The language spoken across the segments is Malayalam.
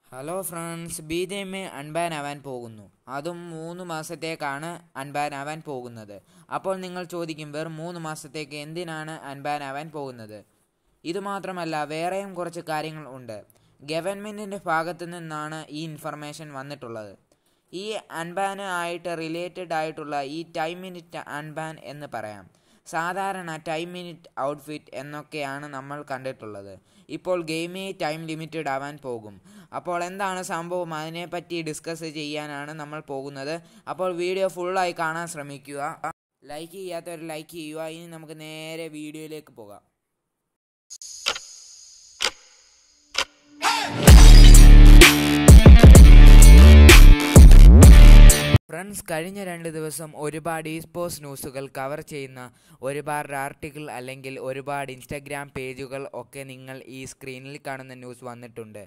ഹലോ ഫ്രണ്ട്സ്, BGMI അൺബാൻ ആവാൻ പോകുന്നു. അതും 3 മാസത്തേക്കാണ് അൺബാൻ ആവാൻ പോകുന്നത്. അപ്പോൾ നിങ്ങൾ ചോദിക്കും, വെറും 3 മാസത്തേക്ക് എന്തിനാണ് അൺബാൻ ആവാൻ പോകുന്നത്? ഇതുമാത്രമല്ല, വേറെയും കുറച്ച് കാര്യങ്ങൾ ഉണ്ട്. ഗവൺമെൻറ്റിൻ്റെ ഭാഗത്തു നിന്നാണ് ഈ ഇൻഫർമേഷൻ വന്നിട്ടുള്ളത്. ഈ അൺബാൻ ആയിട്ട് റിലേറ്റഡ് ആയിട്ടുള്ള ഈ ടൈം മിനിറ്റ് അൺബാൻ എന്ന് പറയാം. സാധാരണ ടൈം മിനിറ്റ് ഔട്ട്ഫിറ്റ് എന്നൊക്കെയാണ് നമ്മൾ കണ്ടിട്ടുള്ളത്. ഇപ്പോൾ ഗെയിമിൽ ടൈം ലിമിറ്റഡ് ആവാൻ പോകും. അപ്പോൾ എന്താണ് സംഭവം, അതിനെപ്പറ്റി ഡിസ്കസ് ചെയ്യാനാണ് നമ്മൾ പോകുന്നത്. അപ്പോൾ വീഡിയോ ഫുള്ളായി കാണാൻ ശ്രമിക്കുക. ലൈക്ക് ചെയ്യാത്തവർ ലൈക്ക് ചെയ്യുക. ഇനി നമുക്ക് നേരെ വീഡിയോയിലേക്ക് പോകാം. ഫ്രണ്ട്സ്, കഴിഞ്ഞ 2 ദിവസം ഒരുപാട് സ്പോർട്സ് ന്യൂസുകൾ കവർ ചെയ്യുന്ന ഒരുപാട് ആർട്ടിക്കിൾ അല്ലെങ്കിൽ ഒരുപാട് ഇൻസ്റ്റഗ്രാം പേജുകൾ ഒക്കെ നിങ്ങൾ ഈ സ്ക്രീനിൽ കാണുന്ന ന്യൂസ് വന്നിട്ടുണ്ട്.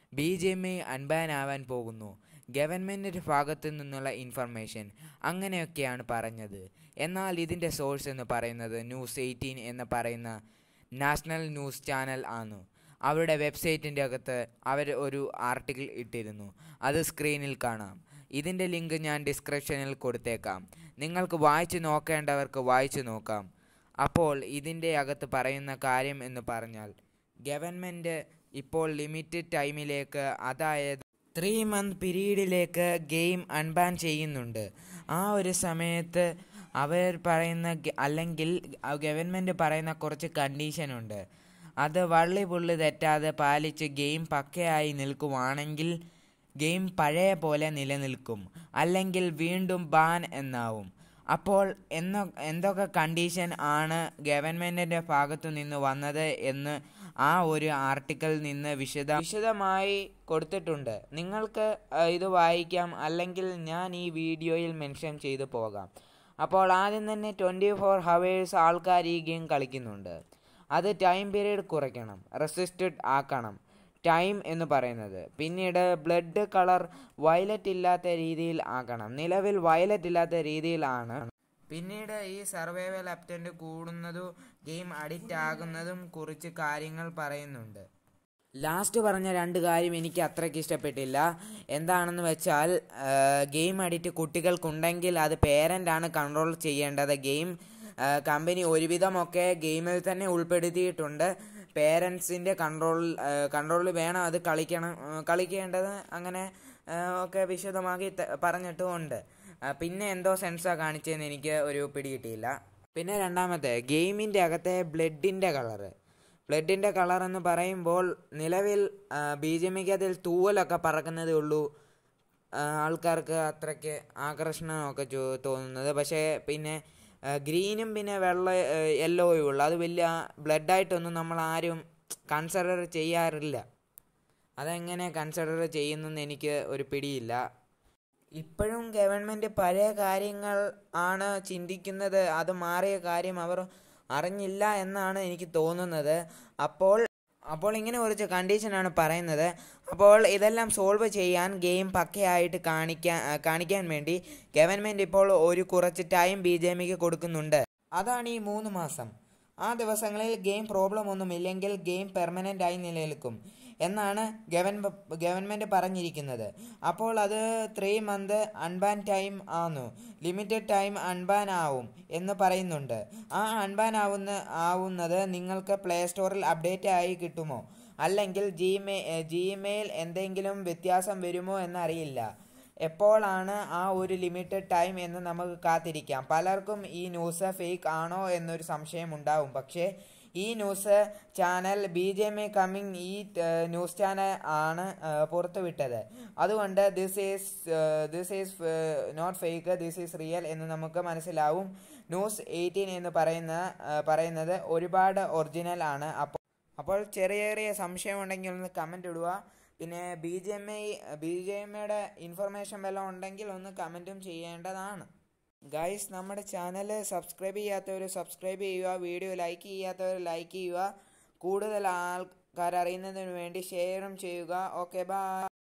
BGMI അൺബാൻ ആവാൻ പോകുന്നു, ഗവൺമെൻറ്റിൻ്റെ ഭാഗത്തു നിന്നുള്ള ഇൻഫർമേഷൻ, അങ്ങനെയൊക്കെയാണ് പറഞ്ഞത്. എന്നാൽ ഇതിൻ്റെ സോഴ്സ് എന്ന് പറയുന്നത് News 18 എന്ന് പറയുന്ന നാഷണൽ ന്യൂസ് ചാനൽ ആണ്. അവരുടെ വെബ്സൈറ്റിൻ്റെ അകത്ത് അവർ ഒരു ആർട്ടിക്കിൾ ഇട്ടിരുന്നു. അത് സ്ക്രീനിൽ കാണാം. ഇതിൻ്റെ ലിങ്ക് ഞാൻ ഡിസ്ക്രിപ്ഷനിൽ കൊടുത്തേക്കാം. നിങ്ങൾക്ക് വായിച്ചു നോക്കേണ്ടവർക്ക് വായിച്ചു നോക്കാം. അപ്പോൾ ഇതിൻ്റെ അകത്ത് പറയുന്ന കാര്യം എന്ന് പറഞ്ഞാൽ, ഗവൺമെൻറ് ഇപ്പോൾ ലിമിറ്റഡ് ടൈമിലേക്ക്, അതായത് 3 മന്ത് പീരീഡിലേക്ക് ഗെയിം അൺബാൻ ചെയ്യുന്നുണ്ട്. ആ ഒരു സമയത്ത് അവർ പറയുന്ന അല്ലെങ്കിൽ ഗവൺമെൻറ് പറയുന്ന കുറച്ച് കണ്ടീഷനുണ്ട്. അത് വള്ളി പുള്ളി തെറ്റാതെ പാലിച്ച് ഗെയിം പക്കയായി നിൽക്കുവാണെങ്കിൽ ഗെയിം പഴയ പോലെ നിലനിൽക്കും, അല്ലെങ്കിൽ വീണ്ടും ബാൻ എന്നാവും. അപ്പോൾ എന്തൊക്കെ കണ്ടീഷൻ ആണ് ഗവൺമെൻറ്റിൻ്റെ ഭാഗത്തു നിന്ന് വന്നത് എന്ന് ആ ഒരു ആർട്ടിക്കിളിൽ നിന്ന് വിശദമായി കൊടുത്തിട്ടുണ്ട്. നിങ്ങൾക്ക് ഇത് വായിക്കാം, അല്ലെങ്കിൽ ഞാൻ ഈ വീഡിയോയിൽ മെൻഷൻ ചെയ്തു പോകാം. അപ്പോൾ ആദ്യം തന്നെ 24 hours ആൾക്കാർ ഈ ഗെയിം കളിക്കുന്നുണ്ട്. അത് ടൈം പീരീഡ് കുറയ്ക്കണം, റെസ്ട്രിക്റ്റഡ് ആക്കണം ടൈം എന്ന് പറയുന്നത്. പിന്നീട് ബ്ലഡ് കളർ വയലറ്റ് ഇല്ലാത്ത രീതിയിൽ ആക്കണം. നിലവിൽ വയലറ്റ് ഇല്ലാത്ത രീതിയിലാണ്. പിന്നീട് ഈ സർവൈവൽ അറ്റംപ്റ്റ് കൂടുന്നതും ഗെയിം അഡിക്റ്റ് ആകുന്നതും കുറിച്ച് കാര്യങ്ങൾ പറയുന്നുണ്ട്. ലാസ്റ്റ് പറഞ്ഞ 2 കാര്യം എനിക്ക് അത്രയ്ക്ക് ഇഷ്ടപ്പെട്ടില്ല. എന്താണെന്ന് വെച്ചാൽ, ഗെയിം അഡിക്റ്റ് കുട്ടികൾക്കുണ്ടെങ്കിൽ അത് പേരൻ്റാണ് കൺട്രോൾ ചെയ്യേണ്ടത്. ഗെയിം കമ്പനി ഒരുവിധമൊക്കെ ഗെയിമിൽ തന്നെ ഉൾപ്പെടുത്തിയിട്ടുണ്ട്. പേരൻസിൻ്റെ കൺട്രോളിൽ വേണം അത് കളിക്കേണ്ടത്. അങ്ങനെ ഒക്കെ വിശദമാക്കി പറഞ്ഞിട്ടുമുണ്ട്. പിന്നെ എന്തോ സെൻസാണ് കാണിച്ചതെന്ന് എനിക്ക് ഒരു പിടികിട്ടിയില്ല. പിന്നെ രണ്ടാമത്തെ, ഗെയിമിൻ്റെ അകത്തെ ബ്ലഡിൻ്റെ കളർ എന്ന് പറയുമ്പോൾ, നിലവിൽ BGMIക്ക് അതിൽ തൂവലൊക്കെ പറക്കുന്നതേ ഉള്ളൂ ആൾക്കാർക്ക് അത്രയ്ക്ക് ആകർഷണമൊക്കെ തോന്നുന്നത്. പക്ഷേ പിന്നെ ഗ്രീനും പിന്നെ യെല്ലോയും ഉള്ളു. അത് വലിയ ബ്ലഡായിട്ടൊന്നും നമ്മൾ ആരും കൺസിഡർ ചെയ്യാറില്ല. അതെങ്ങനെ കൺസിഡർ ചെയ്യുന്നെന്ന് എനിക്ക് ഒരു പിടിയില്ല. ഇപ്പോഴും ഗവൺമെൻറ് പഴയ കാര്യങ്ങൾ ആണ് ചിന്തിക്കുന്നത്. അത് മാറിയ കാര്യം അവർ അറിഞ്ഞില്ല എന്നാണ് എനിക്ക് തോന്നുന്നത്. അപ്പോൾ ഇങ്ങനെ കുറച്ച് കണ്ടീഷനാണ് പറയുന്നത്. അപ്പോൾ ഇതെല്ലാം സോൾവ് ചെയ്യാൻ ഗെയിം പക്കയായിട്ട് കാണിക്കാൻ വേണ്ടി ഗവൺമെൻറ് ഇപ്പോൾ കുറച്ച് ടൈം BGMIക്ക് കൊടുക്കുന്നുണ്ട്. അതാണ് ഈ 3 മാസം. ആ ദിവസങ്ങളിൽ ഗെയിം പ്രോബ്ലം ഒന്നുമില്ലെങ്കിൽ ഗെയിം പെർമനൻ്റ് ആയി നിലനിൽക്കും എന്നാണ് ഗവൺമെൻറ് പറഞ്ഞിരിക്കുന്നത്. അപ്പോൾ അത് 3 മന്ത് അൺബാൻ ടൈം ആവുന്നു, ലിമിറ്റഡ് ടൈം അൺബാൻ ആവും എന്ന് പറയുന്നുണ്ട്. ആ അൺബാൻ ആവുന്നത് നിങ്ങൾക്ക് പ്ലേ സ്റ്റോറിൽ അപ്ഡേറ്റ് ആയി കിട്ടുമോ, അല്ലെങ്കിൽ ജിമെയിൽ എന്തെങ്കിലും വ്യത്യാസം വരുമോ എന്നറിയില്ല. എപ്പോഴാണ് ആ ഒരു ലിമിറ്റഡ് ടൈം എന്ന് നമുക്ക് കാത്തിരിക്കാം. പലർക്കും ഈ ന്യൂസ് ഫേക്ക് ആണോ എന്നൊരു സംശയം ഉണ്ടാവും. പക്ഷേ ഈ ന്യൂസ് ചാനൽ BGMI കമ്മിങ് ഈ ന്യൂസ് ചാനൽ ആണ് പുറത്തുവിട്ടത്. അതുകൊണ്ട് this is not fake, this is real എന്ന് നമുക്ക് മനസ്സിലാവും. News 18 എന്ന് പറയുന്നത് ഒരുപാട് ഒറിജിനൽ ആണ്. അപ്പോൾ ചെറിയ സംശയം ഉണ്ടെങ്കിൽ ഒന്ന് കമൻറ്റ് ഇടുക. പിന്നെ BGMIയുടെ ഇൻഫർമേഷൻ വല്ലതും ഉണ്ടെങ്കിൽ ഒന്ന് കമൻറ്റും ചെയ്യേണ്ടതാണ്. ഗൈസ്, നമ്മുടെ ചാനൽ സബ്സ്ക്രൈബ് ചെയ്യാത്തവർ സബ്സ്ക്രൈബ് ചെയ്യുക, വീഡിയോ ലൈക്ക് ചെയ്യാത്തവർ ലൈക്ക് ചെയ്യുക, കൂടുതൽ ആൾക്കാർ അറിയുന്നതിന് വേണ്ടി ഷെയറും ചെയ്യുക. Okay, by.